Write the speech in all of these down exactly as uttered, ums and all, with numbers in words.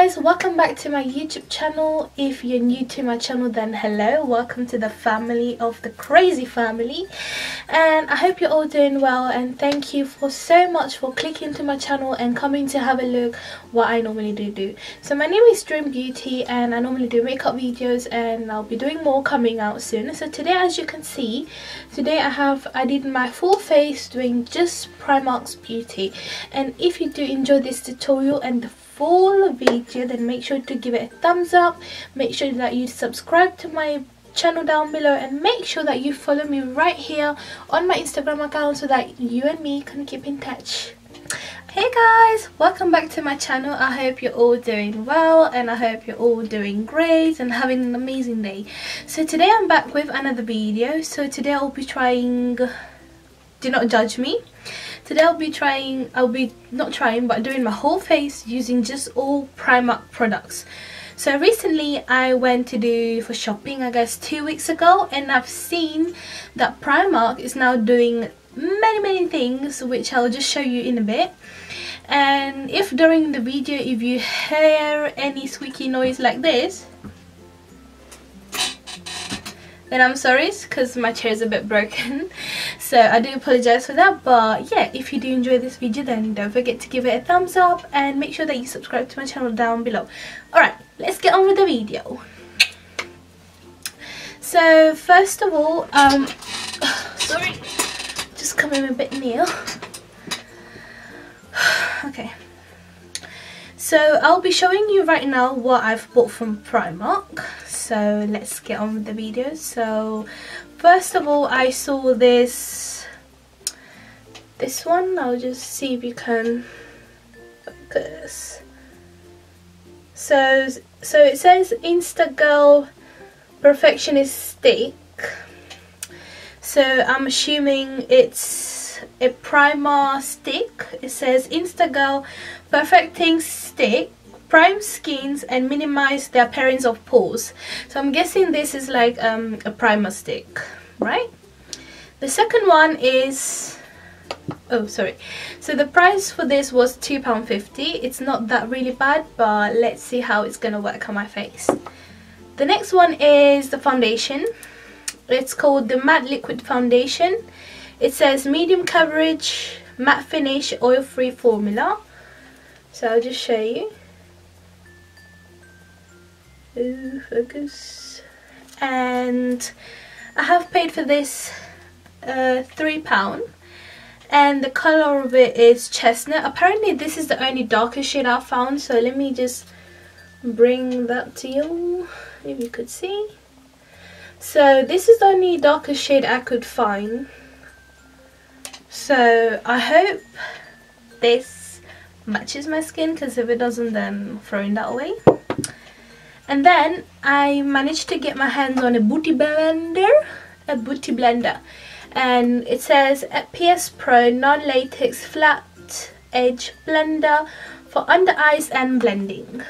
guys, welcome back to my YouTube channel. If you're new to my channel, then hello, welcome to the family of the crazy family, and I hope you're all doing well, and thank you for so much for clicking to my channel and coming to have a look what I normally do do. So my name is Dream Beauty and I normally do makeup videos, and I'll be doing more coming out soon. So today, as you can see, today I have I did my full face doing just Primarks beauty, and if you do enjoy this tutorial and the full video, then make sure to give it a thumbs up, make sure that you subscribe to my channel down below, and make sure that you follow me right here on my Instagram account so that you and me can keep in touch. Hey guys, welcome back to my channel. I hope you're all doing well and I hope you're all doing great and having an amazing day. So today I'm back with another video. So today I'll be trying, do not judge me, today I'll be trying, I'll be not trying but doing my whole face using just all Primark products. So recently I went to do for shopping, I guess two weeks ago, and I've seen that Primark is now doing many many things which I'll just show you in a bit. And if during the video if you hear any squeaky noise like this, then I'm sorry, because my chair is a bit broken, so I do apologize for that. But yeah, if you do enjoy this video, then don't forget to give it a thumbs up and make sure that you subscribe to my channel down below. Alright, let's get on with the video. So first of all, um sorry, just coming a bit near. Okay, so I'll be showing you right now what I've bought from Primark. So let's get on with the video. So first of all, I saw this this one. I'll just see if you can focus. So so it says Instagirl Perfectionist Stick. So I'm assuming it's a primer stick. It says Instagirl Perfecting Stick, prime skins and minimize the appearance of pores. So I'm guessing this is like um, a primer stick, right? The second one is, oh sorry, so the price for this was two pounds fifty. It's not that really bad, but let's see how it's gonna work on my face. The next one is the foundation. It's called the Matte Liquid Foundation. It says medium coverage, matte finish, oil-free formula. So I'll just show you. Ooh, focus. And I have paid for this uh, three pounds. And the colour of it is chestnut. Apparently this is the only darker shade I found. So let me just bring that to you, if you could see. So this is the only darker shade I could find. So I hope this matches my skin, because if it doesn't, then I'm throwing that away. And then I managed to get my hands on a booty blender, a booty blender, and it says P S Pro non-latex flat edge blender for under eyes and blending.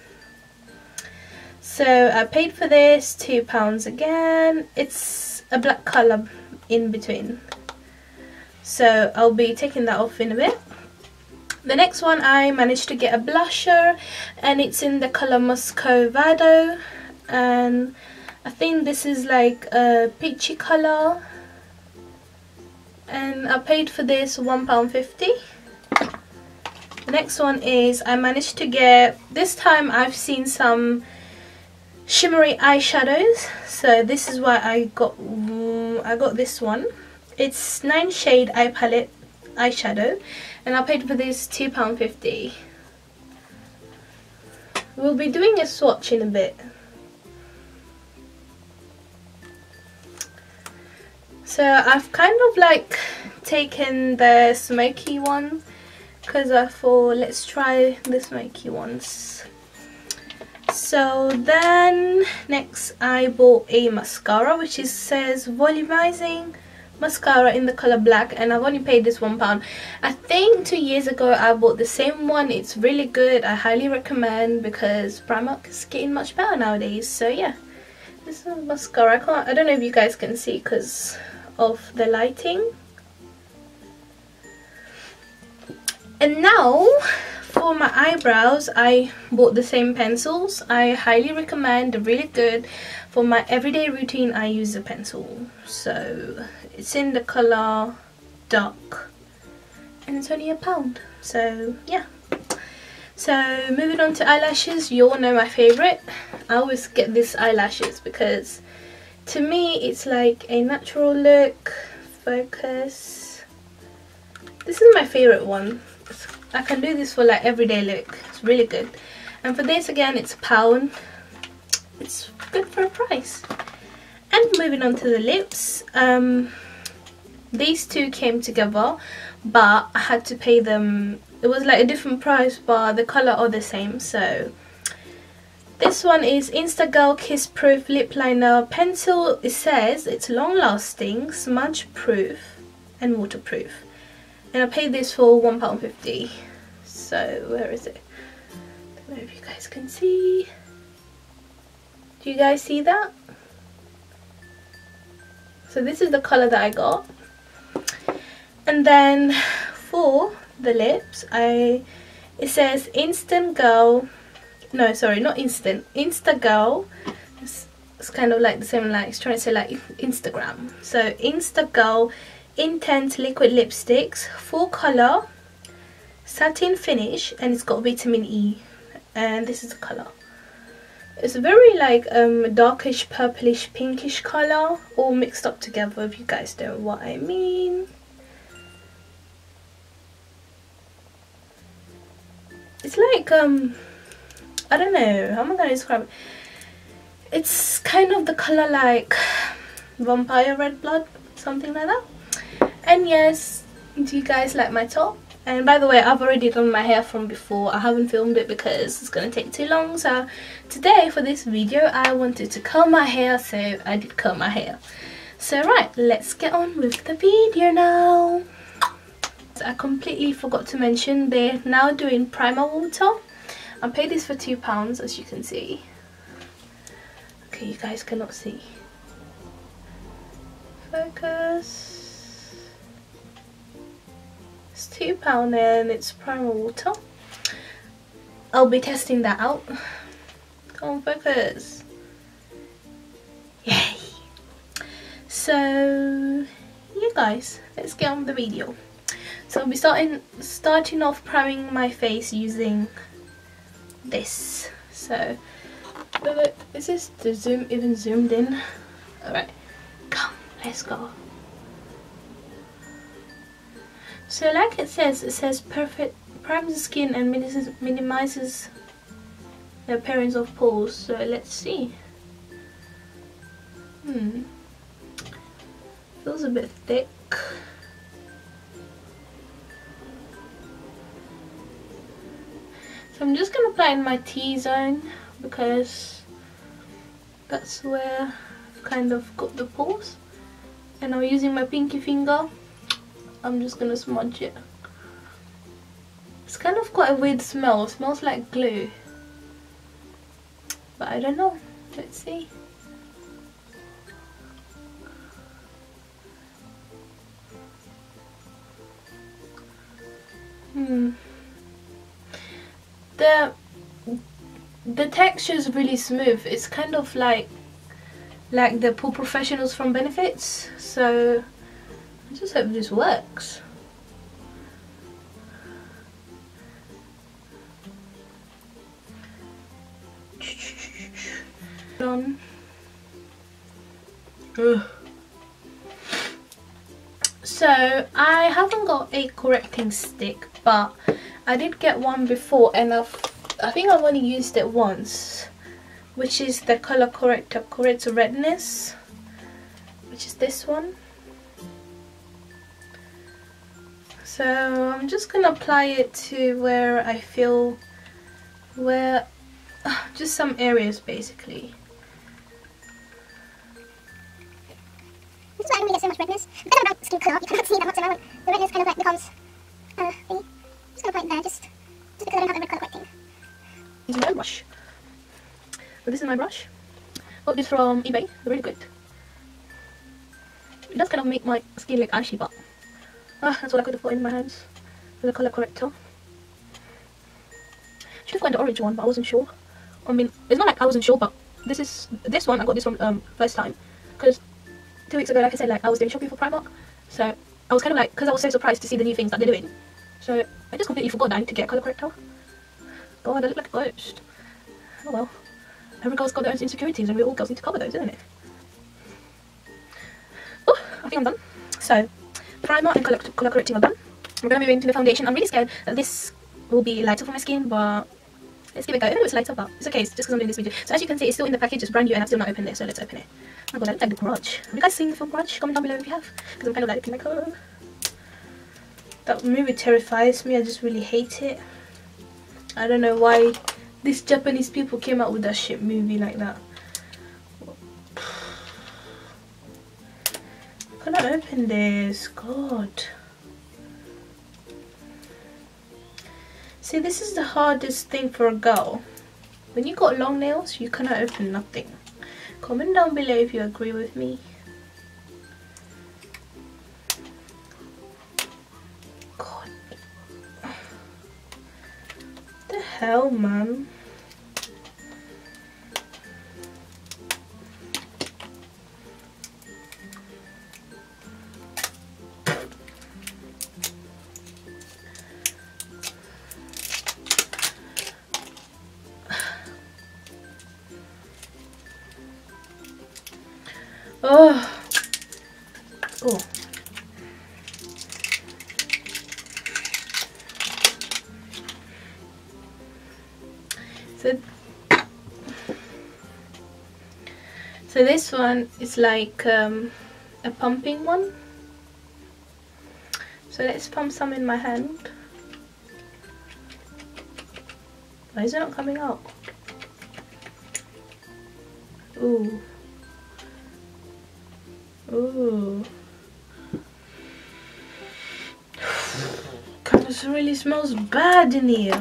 So I paid for this two pounds again. It's a black colour in between, so I'll be taking that off in a bit. The next one, I managed to get a blusher, and it's in the colour Muscovado, and I think this is like a peachy colour, and I paid for this one pound fifty. The next one is, I managed to get, this time I've seen some shimmery eyeshadows, so this is why I got I got this one. It's nine shade eye palette eyeshadow, and I paid for this two pounds fifty. We'll be doing a swatch in a bit. So I've kind of like taken the smoky one, because I thought let's try the smoky ones. So then next I bought a mascara, which is says volumizing mascara in the color black, and I've only paid this one pound. I think two years ago I bought the same one. It's really good. I highly recommend, because Primark is getting much better nowadays. So yeah, this is mascara. I can't I don't know if you guys can see because of the lighting. And now for my eyebrows, I bought the same pencils. I highly recommend, they're really good. For my everyday routine, I use a pencil. So it's in the colour dark and it's only a pound. So yeah. So moving on to eyelashes, you all know my favourite. I always get these eyelashes because to me it's like a natural look. Focus. This is my favourite one. I can do this for like everyday look. It's really good. And for this again, it's a pound. It's good for a price. And moving on to the lips. Um, these two came together, but I had to pay them. It was like a different price, but the colour are the same. So this one is Instagirl Kiss Proof Lip Liner Pencil. It says it's long lasting, smudge proof and waterproof. And I paid this for one pound fifty. So where is it? I don't know if you guys can see. Do you guys see that? So this is the colour that I got. And then for the lips, I it says Instant Girl. No, sorry, not instant. Instagirl. It's, it's kind of like the same, like it's trying to say like Instagram. So Instagirl Intense Liquid Lipsticks, full colour, satin finish, and it's got vitamin E. And this is the colour. It's a very like um darkish purplish pinkish colour, all mixed up together, if you guys know what I mean. It's like um I don't know, how am I gonna describe it? It's kind of the colour like vampire red blood, something like that. And yes, do you guys like my top? And by the way, I've already done my hair from before. I haven't filmed it because it's gonna take too long. So today for this video, I wanted to curl my hair, so I did curl my hair. So right, let's get on with the video now. So I completely forgot to mention, they're now doing primer water. I paid this for two pounds, as you can see. Okay, you guys cannot see. Focus. It's two pounds and it's primer water. I'll be testing that out. Come on, focus. Yay! So yeah guys, let's get on with the video. So I'll be starting starting off priming my face using this. So is this the zoom even zoomed in? Alright, come, let's go. So like it says, it says perfect primes the skin and minimizes the appearance of pores. So let's see. Hmm. Feels a bit thick. So I'm just gonna apply in my T-zone because that's where I've kind of got the pores. And I'm using my pinky finger. I'm just gonna smudge it. It's kind of got a weird smell. It smells like glue. But I don't know. Let's see. Hmm. The the texture is really smooth. It's kind of like like the Pore Professionals from Benefits. So I just hope this works. On. Ugh. So I haven't got a correcting stick, but I did get one before, and I've I think I've only used it once, which is the color corrector corrects redness, which is this one. So I'm just gonna apply it to where I feel, where uh, just some areas basically. This is why I don't really get so much redness. Because of my skin colour, you cannot see that much, and I, the redness kind of like becomes uh, thingy. I'm just gonna apply it there, just, just because I don't have the red colour correcting. Using my brush. So this is my brush. Got this from eBay. They're really good. It does kind of make my skin look ashy, but ah, that's what I could have put in my hands with a colour corrector. actually got the orange one, but I wasn't sure. I mean, it's not like I wasn't sure, but this is this one I got this from um first time, because two weeks ago, like I said, like I was doing shopping for Primark, so I was kind of like, because I was so surprised to see the new things that they're doing, so I just completely forgot that I need to get a colour corrector. God, I look like a ghost. Oh well, every girl's got their own insecurities, and we all girls need to cover those, isn't it? Oh, I think I'm done. So, primer and colour, colour correcting are done. I'm going to move into the foundation. I'm really scared that this will be lighter for my skin, but let's give it a go. Even though it's lighter, but it's okay, it's just because I'm doing this video. So as you can see, it's still in the package, it's brand new, and I've still not opened it, so let's open it. Oh god, I look like the Grudge. Have you guys seen the film Grudge? Comment down below if you have, because I'm kind of like, like oh. That movie terrifies me, I just really hate it. I don't know why these Japanese people came out with that shit movie like that. Can I open this? God. See, this is the hardest thing for a girl. When you got long nails, you cannot open nothing. Comment down below if you agree with me. God. What the hell, man? Oh. Oh. So, so this one is like um, a pumping one. So let's pump some in my hand. Why is it not coming out? Ooh. Ooh. God, this really smells bad in here.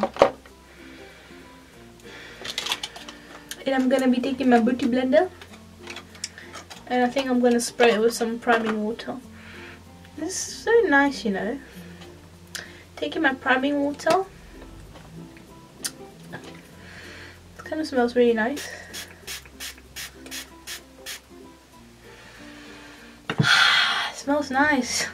And I'm gonna be taking my beauty blender, and I think I'm gonna spray it with some priming water. This is so nice, you know. Taking my priming water. It kind of smells really nice. Smells nice.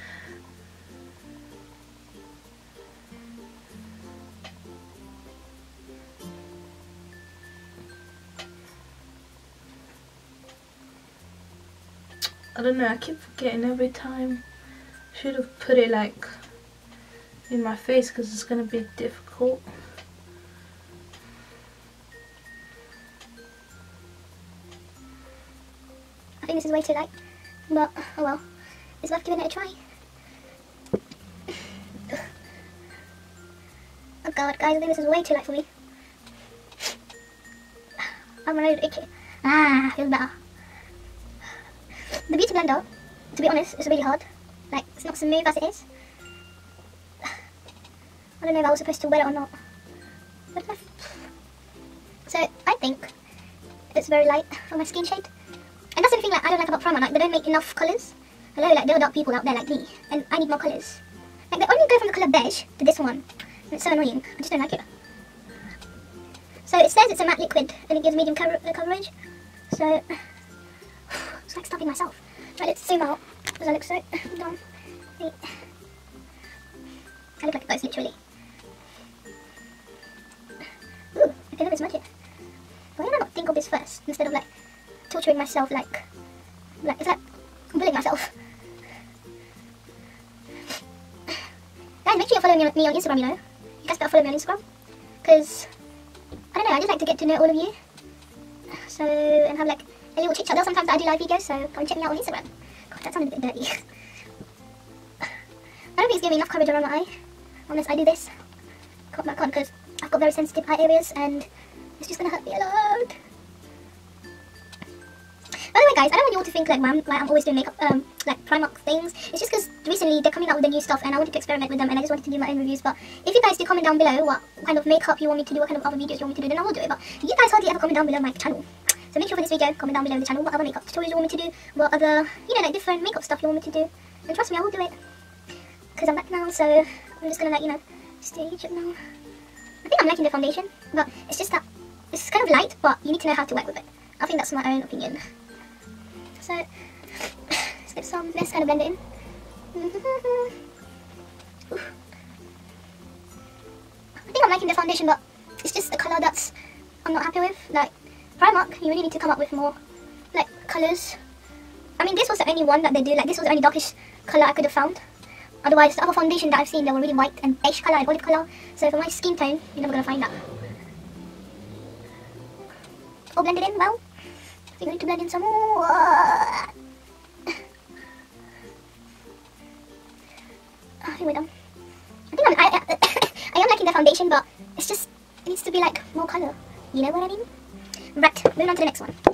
I don't know, I keep forgetting every time. Should have put it like in my face because it's gonna be difficult. I think this is way too light, but oh well. It's worth giving it a try. Oh god, guys, I think this is way too light for me. I'm really itchy. Ah, feels better. The beauty blender, to be honest, is really hard. Like, it's not smooth as it is. I don't know if I was supposed to wear it or not. So, I think it's very light for my skin shade. And that's the thing like, I don't like about Primark, like, they don't make enough colours. Hello, like, there are dark people out there like me, and I need more colours. Like, they only go from the colour beige to this one. And it's so annoying. I just don't like it. So, it says it's a matte liquid, and it gives medium cover coverage. So, it's like stopping myself. Right, let's zoom out, because I look so dumb. I look like a ghost, literally. Ooh, I can never smudge it. Why did I not think of this first, instead of like torturing myself, like, like it's like bullying myself. Guys, make sure you follow me on, me on Instagram, you know. You guys better follow me on Instagram, because, I don't know, I just like to get to know all of you. So, and have like a little chit chat. There sometimes that I do live videos, so come check me out on Instagram. God, that sounded a bit dirty. I don't think it's giving me enough coverage around my eye, unless I do this. God, I can't, because I've got very sensitive eye areas, and it's just gonna hurt me a lot. By the way, guys, I don't want you all to think like, I'm, like I'm always doing makeup, um, like Primark things. It's just because recently they're coming out with the new stuff, and I wanted to experiment with them, and I just wanted to do my own reviews. But if you guys do comment down below what kind of makeup you want me to do, what kind of other videos you want me to do, then I will do it. But you guys hardly ever comment down below my channel. So make sure for this video, comment down below the channel what other makeup tutorials you want me to do, what other, you know, like different makeup stuff you want me to do. And trust me, I will do it. Because I'm back now, so I'm just gonna like, you know, stage it now. I think think I'm liking the foundation, but it's just that it's kind of light, but you need to know how to work with it. I think that's my own opinion. So let's get some, let's kind of blend it in. I think I'm liking the foundation, but it's just a colour that's I'm not happy with. Like Primark, you really need to come up with more like colours. I mean, this was the only one that they do. Like this was the only darkish colour I could have found. Otherwise, the other foundation that I've seen, they were really white and beige colour and olive colour. So for my skin tone, you're never gonna find that. All blended in well. So you're going to blend in some more. I think we're done. I think I'm, I, I, I am liking the foundation, but it's just it needs to be like more colour. You know what I mean? Right, moving on to the next one.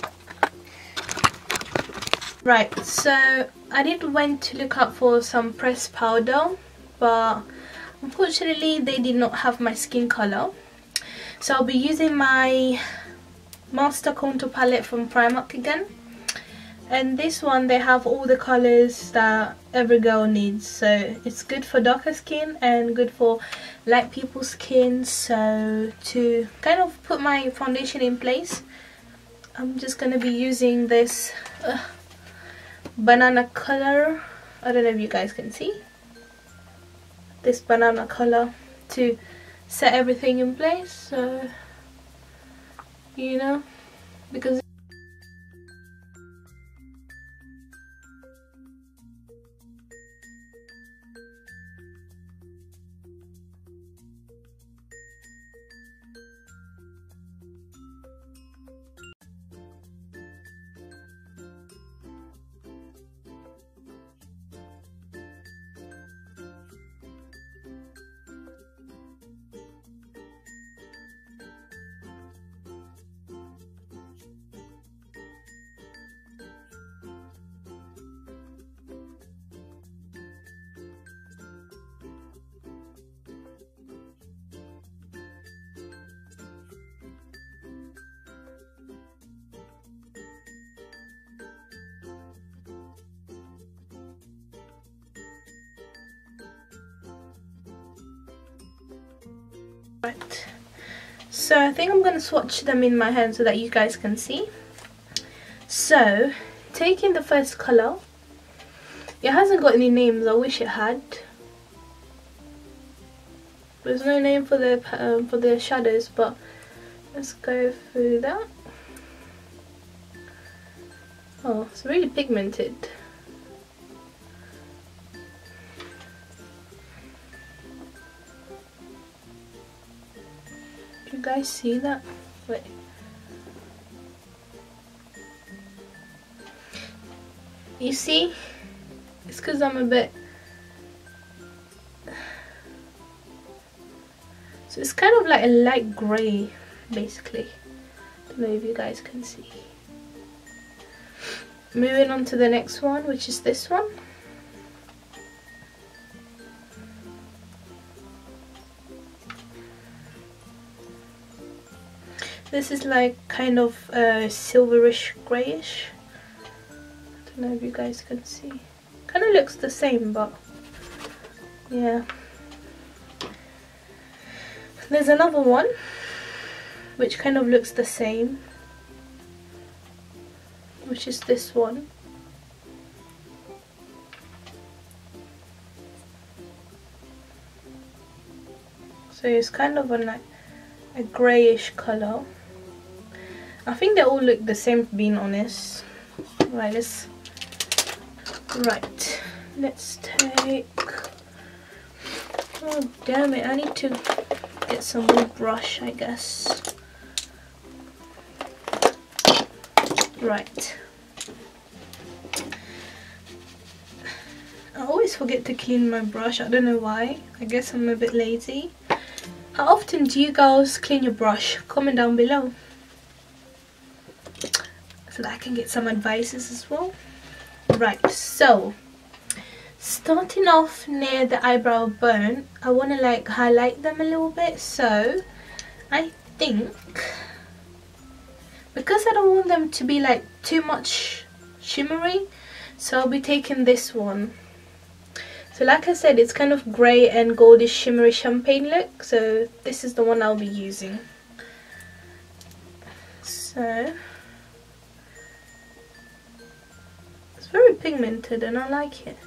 Right, so I did went to look up for some pressed powder, but unfortunately they did not have my skin colour. So I'll be using my Master Contour palette from Primark again. And this one, they have all the colours that every girl needs. So it's good for darker skin and good for light people's skin. So to kind of put my foundation in place, I'm just going to be using this uh, banana colour. I don't know if you guys can see this banana colour to set everything in place. So you know, because right, so I think I'm going to swatch them in my hand so that you guys can see. So taking the first colour, it hasn't got any names. I wish it had. There's no name for the um, for the shadows, but let's go through that. Oh, it's really pigmented. Do you guys see that? Wait. You see? It's because I'm a bit... So it's kind of like a light grey, basically. Don't know if you guys can see. Moving on to the next one, which is this one. This is like kind of uh, silverish greyish. I don't know if you guys can see. Kind of looks the same, but yeah. There's another one which kind of looks the same, which is this one. So it's kind of a, like a greyish colour. I think they all look the same, being honest. Right, let's right let's take, oh damn it, I need to get some more brush, I guess. Right, I always forget to clean my brush. I don't know why. I guess I'm a bit lazy. How often do you girls clean your brush? Comment down below so that I can get some advices as well. Right, so starting off near the eyebrow bone, I want to like highlight them a little bit. So I think, because I don't want them to be like too much shimmery, so I'll be taking this one. So like I said, it's kind of grey and goldish shimmery champagne look, so this is the one I'll be using. So it's very pigmented and I like it.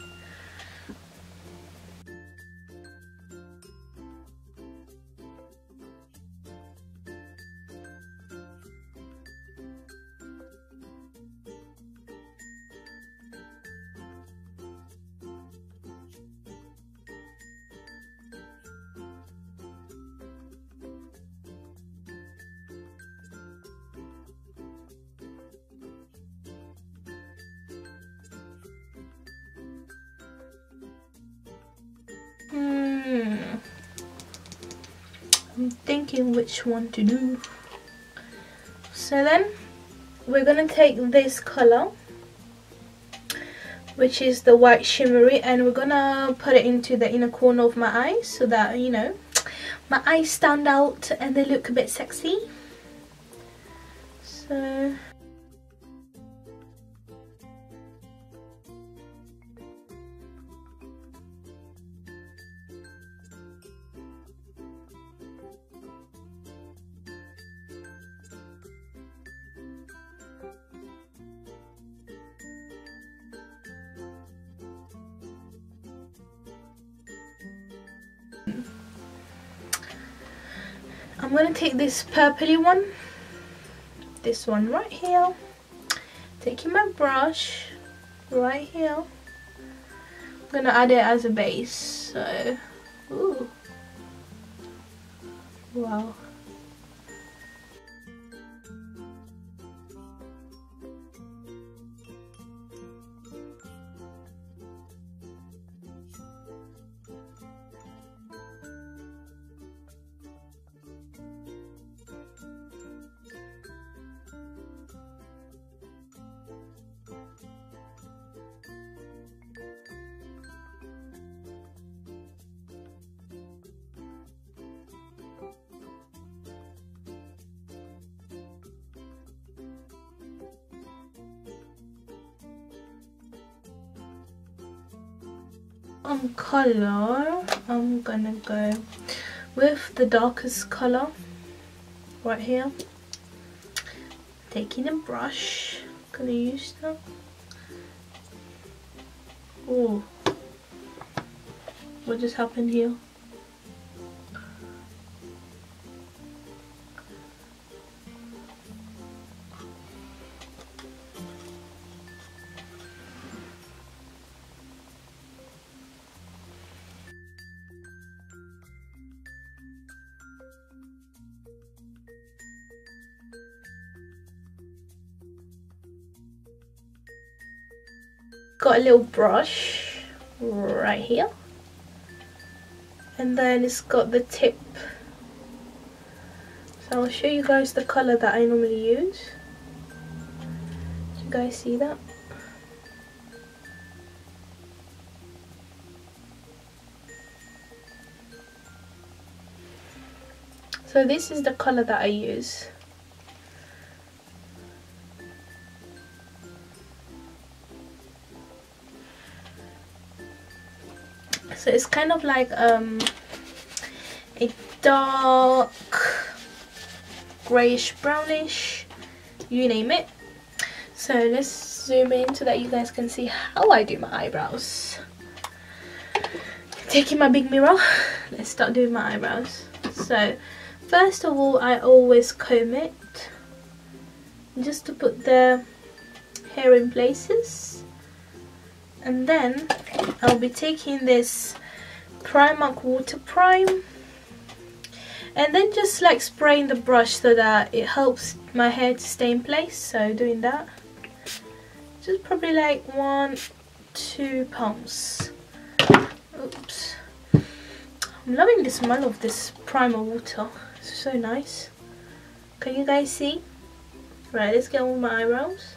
Hmm. I'm thinking which one to do. So then we're gonna take this color, which is the white shimmery, and we're gonna put it into the inner corner of my eyes so that, you know, my eyes stand out and they look a bit sexy. So I'm gonna take this purpley one, this one right here, taking my brush right here, I'm gonna add it as a base. So, ooh, wow. On color, I'm gonna go with the darkest color right here. Taking a brush, gonna use that. Oh, what just happened here? Got a little brush right here, and then it's got the tip, so I'll show you guys the color that I normally use. Do you guys see that? So this is the color that I use. So it's kind of like um, a dark greyish brownish, you name it. So let's zoom in so that you guys can see how I do my eyebrows. Taking my big mirror, let's start doing my eyebrows. So first of all, I always comb it just to put the hair in places. And then I'll be taking this Primark water prime and then just like spraying the brush so that it helps my hair to stay in place. So doing that, just probably like one, two pumps. Oops. I'm loving the smell of this primer water. It's so nice. Can you guys see? Right, let's get on with my eyebrows.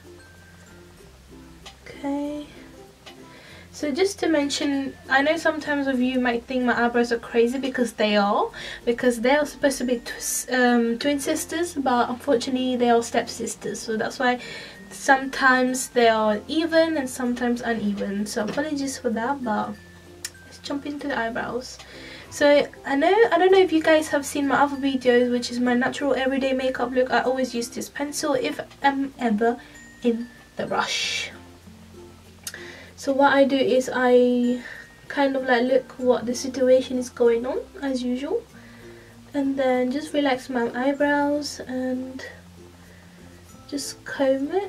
Okay. So just to mention, I know sometimes of you might think my eyebrows are crazy, because they are. Because they are supposed to be tw um, twin sisters, but unfortunately they are step sisters. So that's why sometimes they are even and sometimes uneven. So apologies for that, but jump into the eyebrows. So I know I don't know if you guys have seen my other videos, which is my natural everyday makeup look. I always use this pencil if I'm ever in the rush. So what I do is I kind of like look what the situation is going on as usual, and then just relax my eyebrows and just comb it.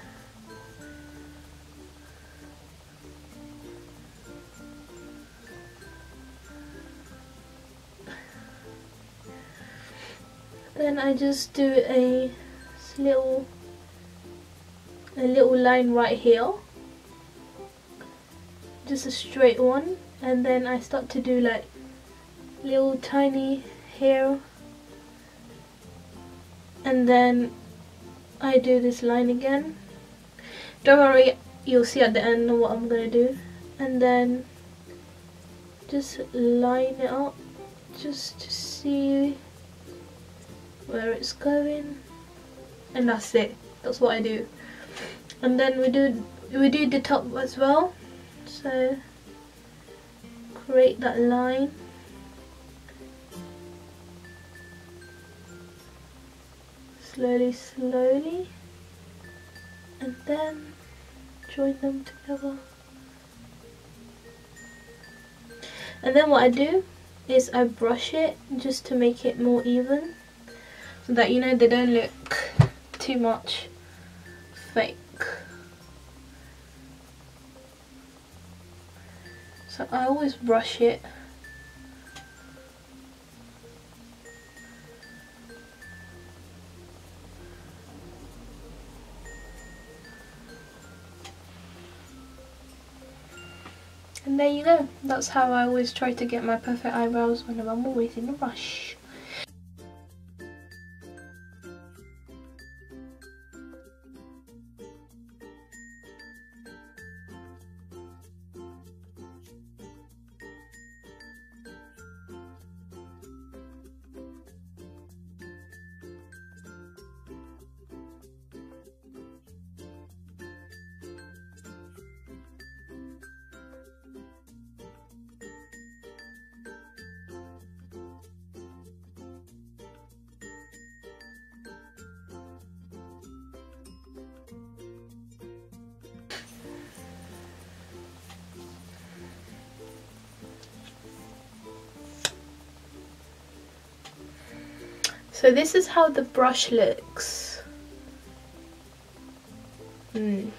Then I just do a little a little line right here, just a straight one, and then I start to do like little tiny hair, and then I do this line again. Don't worry, you'll see at the end what I'm gonna do, and then just line it up just to see where it's going, and that's it. That's what I do. And then we do we do the top as well, so create that line, slowly slowly, and then join them together. And then what I do is I brush it just to make it more even, so that, you know, they don't look too much fake. So I always brush it. And there you go. That's how I always try to get my perfect eyebrows whenever I'm always in a rush. So this is how the brush looks. Mm.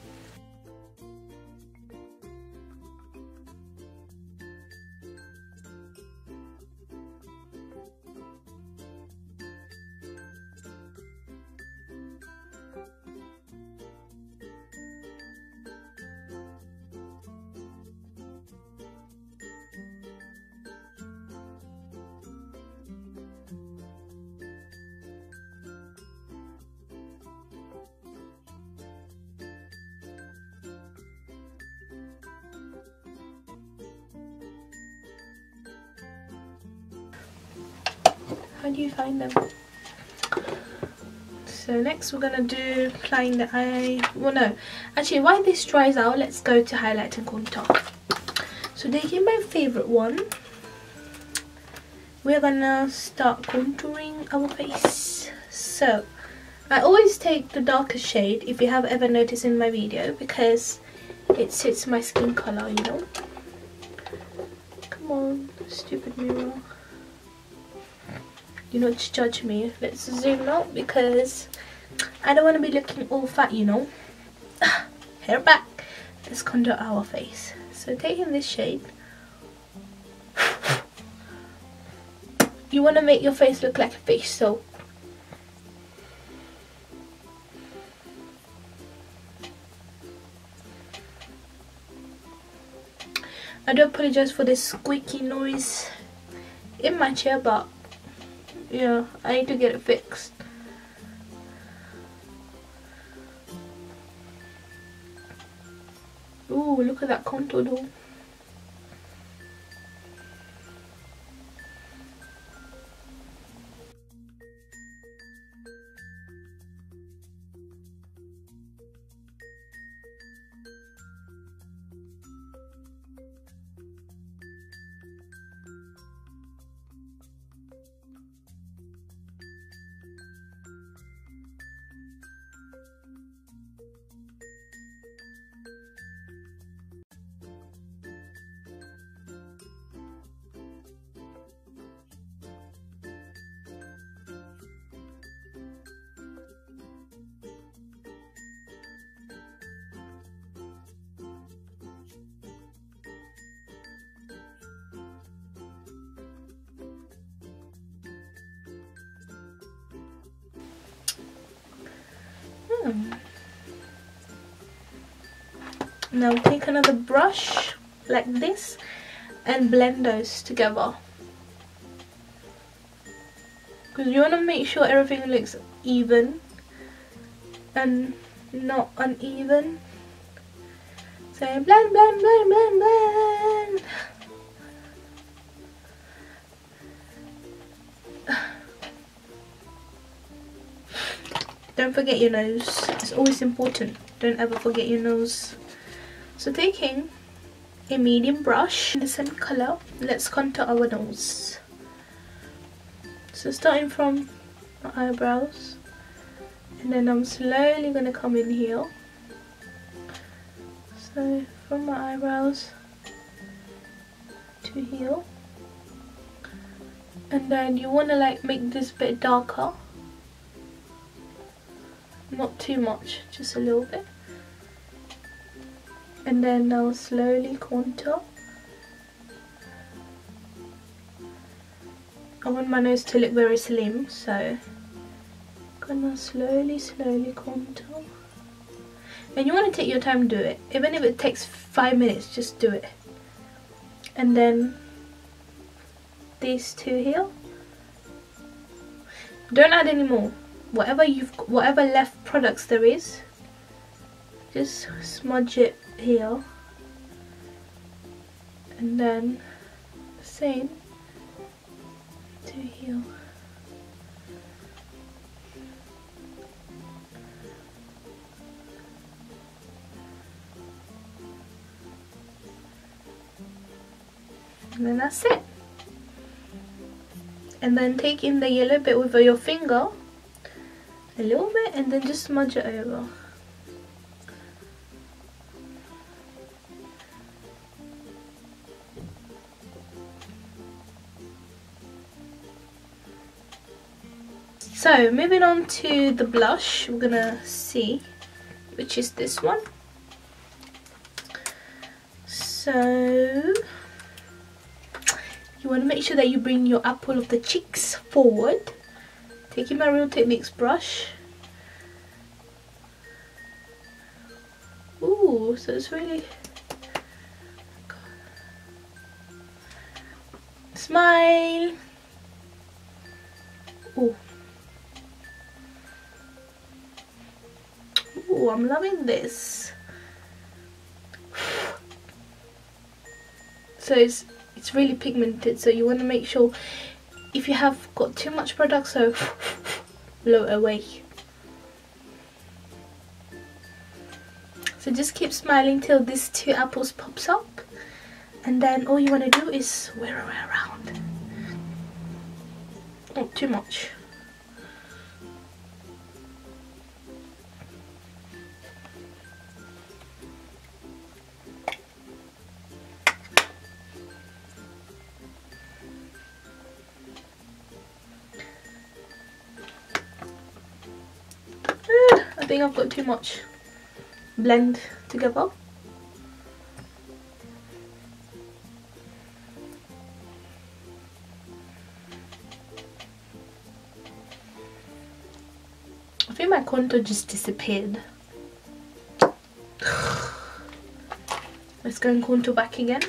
How do you find them? So next we're gonna do applying the eye. Well, no, actually, while this dries out, let's go to highlight and contour. So taking my favorite one, we're gonna start contouring our face. So I always take the darker shade, if you have ever noticed in my video, because it suits my skin color, you know. Come on, stupid mirror. You not to judge me. Let's zoom out because I don't want to be looking all fat, you know. Hair back. Let's contour our face. So taking this shade, you want to make your face look like a fish, so I do apologize for this squeaky noise in my chair, but yeah, I need to get it fixed. Ooh, look at that contour though. Now take another brush like this and blend those together, because you want to make sure everything looks even and not uneven. So blend, blend, blend, blend, blend. Don't forget your nose. It's always important. Don't ever forget your nose. So taking a medium brush in the same color, let's contour our nose. So starting from my eyebrows, and then I'm slowly gonna come in here. So from my eyebrows to here, and then you wanna like make this bit darker. Not too much, just a little bit. And then I'll slowly contour. I want my nose to look very slim, so I'm gonna slowly, slowly contour. And you want to take your time to do it. Even if it takes five minutes, just do it. And then these two here. Don't add any more. Whatever you've, whatever left products there is, just smudge it here, and then same to here. And then that's it. And then take in the yellow bit with your finger, a little bit, and then just smudge it over. So moving on to the blush, we're gonna see, which is this one. So you want to make sure that you bring your apple of the cheeks forward. Taking my Real Techniques brush. Ooh, so it's really... Smile! Ooh. Ooh, I'm loving this. So it's it's really pigmented, so you want to make sure if you have got too much product, so blow it away. So just keep smiling till these two apples pops up, and then all you want to do is swirl around. Not too much. I think I've got too much blend together. I think my contour just disappeared. Let's go and contour back again.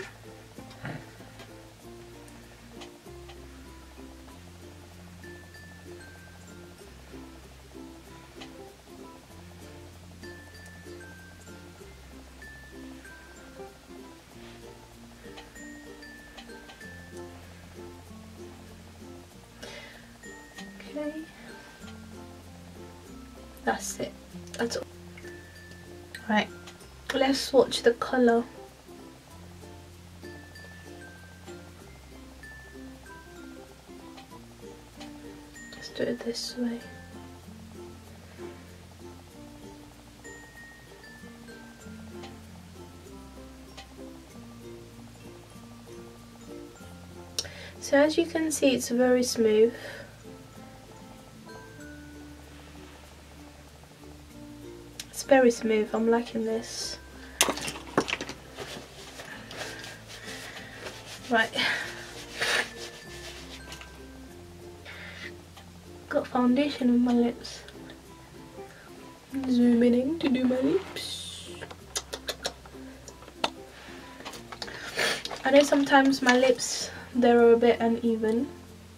Okay, that's it, that's all. Right, let's swatch the colour. Just do it this way. So as you can see, it's very smooth. It's very smooth, I'm liking this. Right. Got foundation on my lips. zooming in to do my lips. I know sometimes my lips, they're a bit uneven.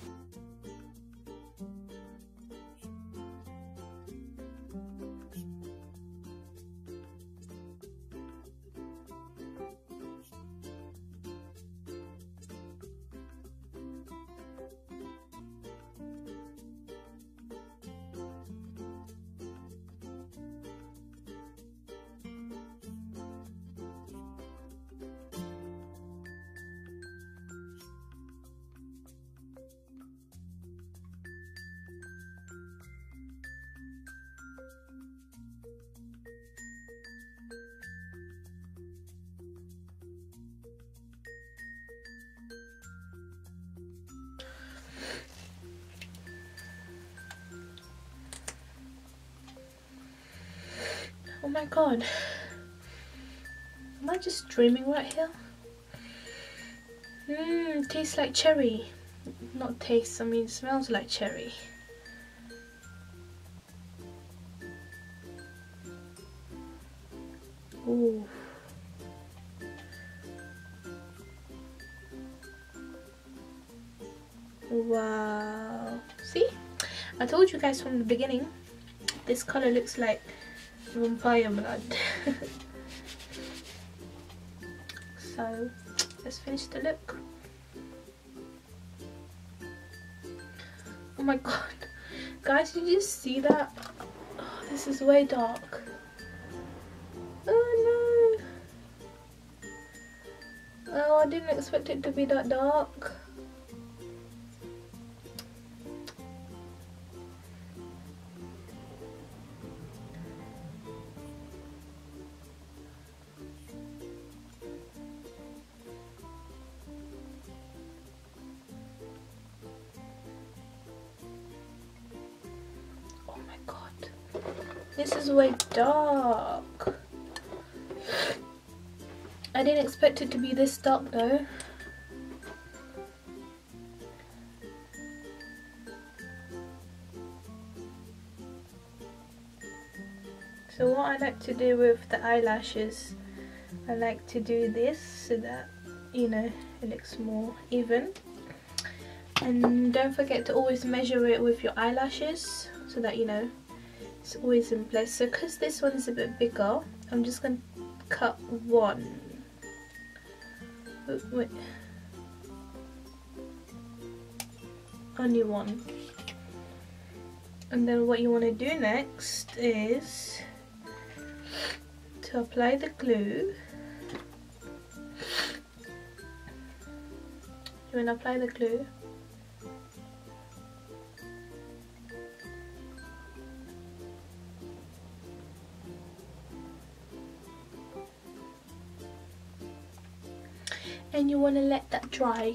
Oh my god, am I just dreaming right here? Mmm, tastes like cherry. Not tastes, I mean smells like cherry. Ooh. Wow. See? I told you guys from the beginning, this colour looks like vampire blood. So let's finish the look. Oh my god, guys, did you just see that? Oh, this is way dark. Oh no. Oh, I didn't expect it to be that dark. This is way dark. I didn't expect it to be this dark though. So what I like to do with the eyelashes, I like to do this so that, you know, it looks more even. And don't forget to always measure it with your eyelashes so that, you know, it's always in place. So because this one is a bit bigger, I'm just going to cut one. Oh, wait. Only one. And then what you want to do next is to apply the glue. You want to apply the glue. And you want to let that dry.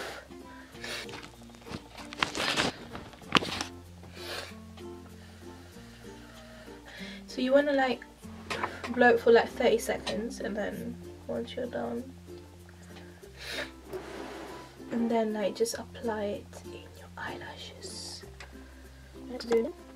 So you want to like blow it for like thirty seconds, and then once you're done, and then like just apply it in your eyelashes. Let's do it.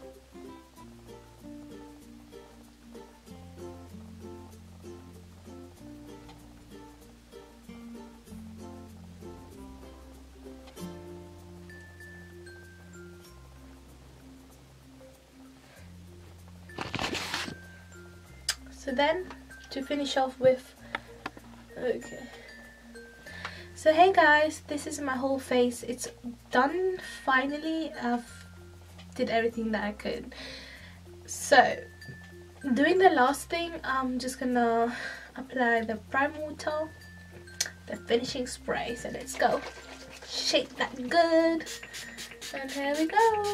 So then, to finish off with, okay. So hey guys, this is my whole face. It's done finally. I've did everything that I could. So, doing the last thing, I'm just gonna apply the prime water, the finishing spray. So let's go. Shake that good. And here we go.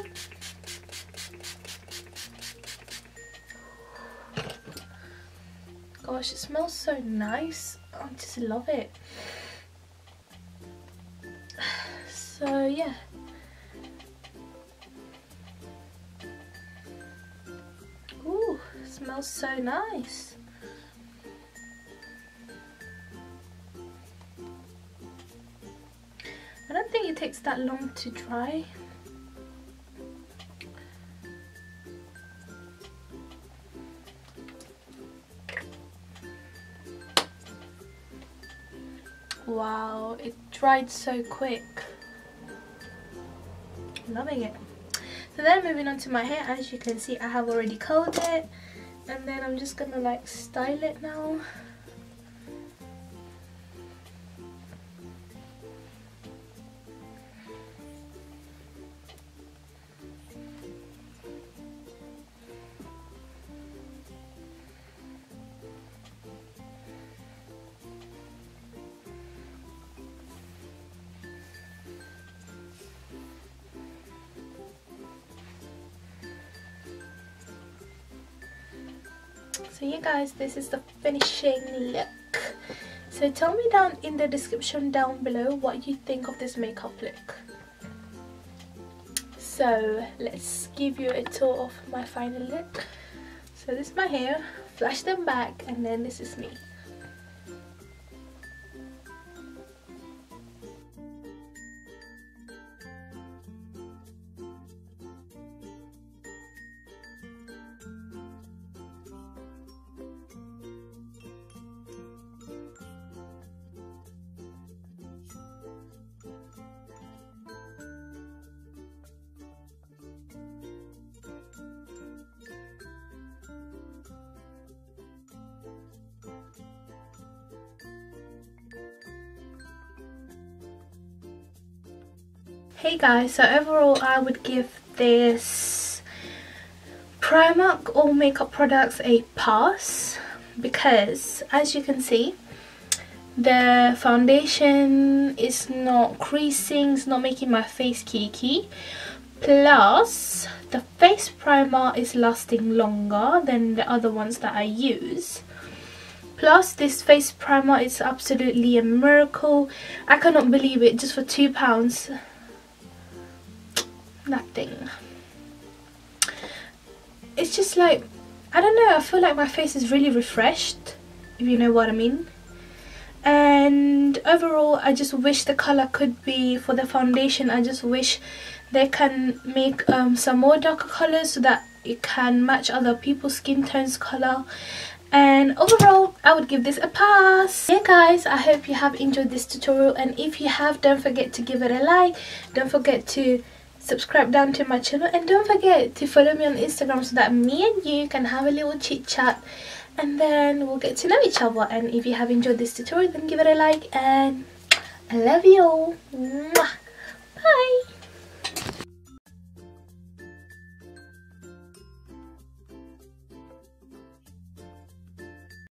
Gosh, it smells so nice. I just love it. So yeah. Ooh, it smells so nice. I don't think it takes that long to dry. Wow, it dried so quick. Loving it. So then moving on to my hair, as you can see I have already curled it, and then I'm just gonna like style it now. So you guys, this is the finishing look. So tell me down in the description down below what you think of this makeup look. So let's give you a tour of my final look. So this is my hair, flash them back, and then this is me. Hey guys, so overall I would give this Primark all makeup products a pass, because as you can see the foundation is not creasing, it's not making my face cakey, plus the face primer is lasting longer than the other ones that I use. Plus this face primer is absolutely a miracle. I cannot believe it, just for two pounds. Nothing. It's just like, I don't know, I feel like my face is really refreshed, if you know what I mean. And overall I just wish the color could be, for the foundation I just wish they can make um, some more darker colors so that it can match other people's skin tones color. And overall I would give this a pass. Yeah guys, I hope you have enjoyed this tutorial, and if you have, don't forget to give it a like, don't forget to subscribe down to my channel, and don't forget to follow me on Instagram so that me and you can have a little chit chat, and then we'll get to know each other. And if you have enjoyed this tutorial, then give it a like, and I love you all. Mwah. Bye.